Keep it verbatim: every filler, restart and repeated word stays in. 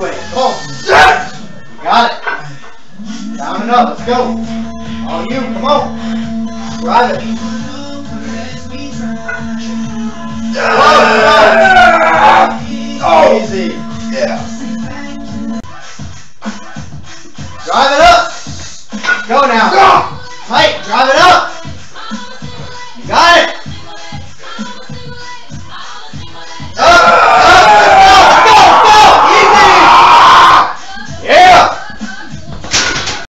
way. Come on. Got it. Down and up. Let's go. All you. Come on. Drive it. Come on. Come on.